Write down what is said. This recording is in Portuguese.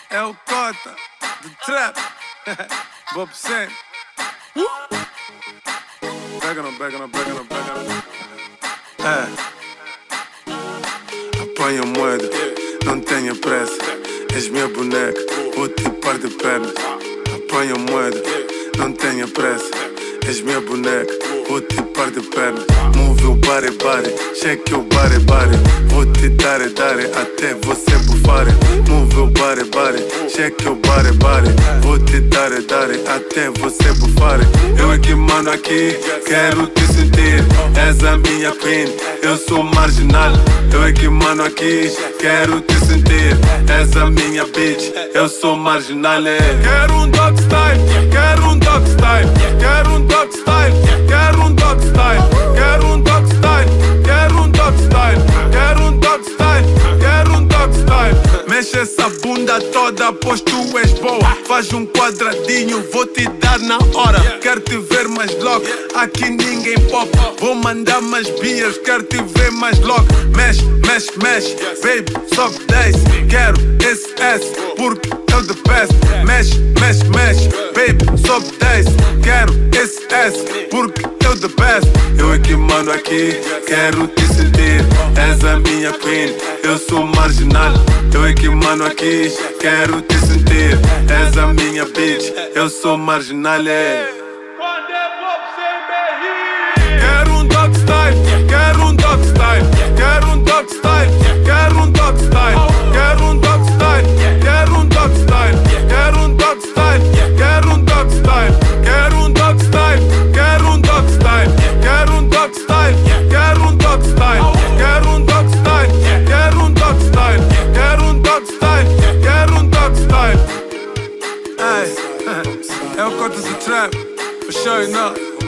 É o Cota, do Trap, Bob Sam. Pega não, pega não, pega não, pega não. Apanha moeda, não tenha pressa. És minha boneca, vou te par de pernas. Apanha moeda, não tenha pressa. És minha boneca, vou te par de pernas. Move o body, body, check o body, body. Vou te dar, até você bufar. Move o body, body, check o body, body. Vou te dar, até você bufar. Eu é que mando aqui, quero te sentir. És a minha queen, eu sou marginal. Eu é que mando aqui, quero te sentir. És a minha bitch, eu sou marginal. Quero um dog style, quero um dog style. Quero um dog style, quero um dog style. Quero um dog style, quero um dog style. Quero um dog style, quero um dog style. Mexe essa bunda toda, pois tu és boa. Faz um quadradinho, vou te dar na hora. Quero te ver mais logo, aqui ninguém pop. Vou mandar mais beers, quero te ver mais logo. Mexe, mexe, mexe, baby, sobe 10. Quero esse S, porque eu the best. Mexe, mexe, mexe, baby, sobe 10. Quero esse S, porque eu the best. Eu é que mando aqui, quero te sentir. És a minha queen, eu sou marginal. Eu é que mando aqui, quero te sentir. És a minha bitch, eu sou marginal. Quero um dog style, quero um dog style. Quero um dog style, quero um dog style. Quero um dog style, quero um dog style. Quero um dog style, quero um dog style. Quero um dog style, quero um dog style. Quero um dog style, quero um dog style. Quero um dog style, quero um dog style. Quero um dog style, quero um dog style. Hey, é o Cota do Trap, for sure enough.